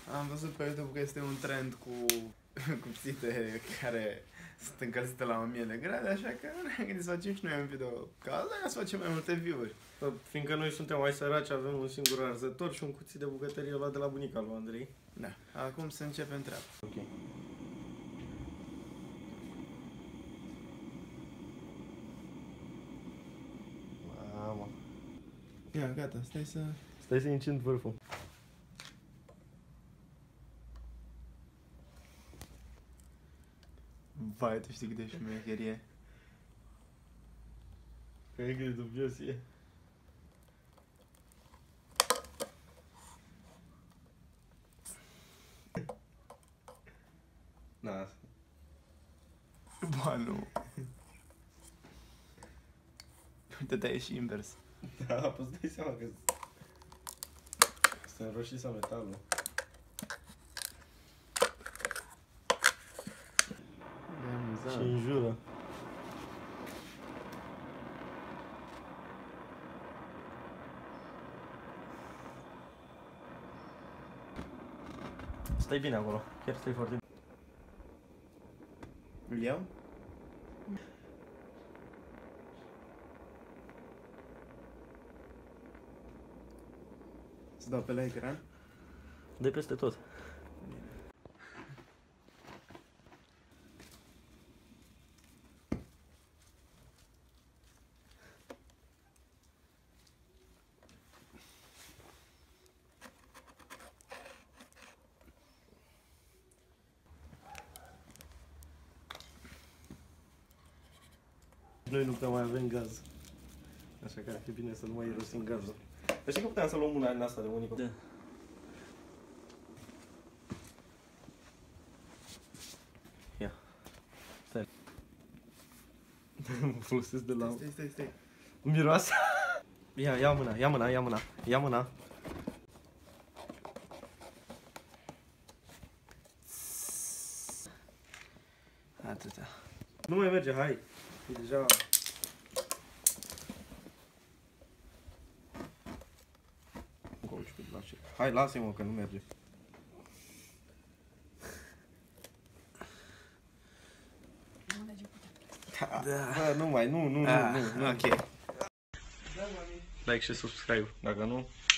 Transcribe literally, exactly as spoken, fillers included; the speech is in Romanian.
Am văzut pe YouTube că este un trend cu cupsite care sunt încălzite la o mie de grade, așa că ne-am gândit să facem și noi un video ca ăla, ca să facem mai multe view-uri. Fiindcă noi suntem mai săraci, avem un singur arzător și un cuțit de bucătărie luat de la bunica lui Andrei. Da, acum să începem treaba. Ok. Mamă. Ia, gata, stai să... Stai să încint vârful. Vai, tu știi cât de șmecherie. Cred că e dubios e. Na. Ba, nu. Uite-te, e și invers. Da, poți dai seama că se înroșise metalul. E amuzant. Și înjură. Stai bine acolo, chiar stai foarte bine. Îl iau? Să dau pe la ecran? De peste tot. Noi nu prea mai avem gaz. Așa că ar fi bine să nu mai irosim gazul. Dar știi că puteam să luăm una din asta de unică? Da. Ia. Stai. Mă folosesc de la... Stai, stai, stai. Miroase. Ia, ia mâna, ia mâna, ia mâna, ia mâna. Atâta. Nu mai merge, hai. E deja... Hai, lasă-mă că nu merge. Da. Bă, nu mai, nu, nu, Ah, nu, nu, nu. ok. Like și subscribe, dacă nu...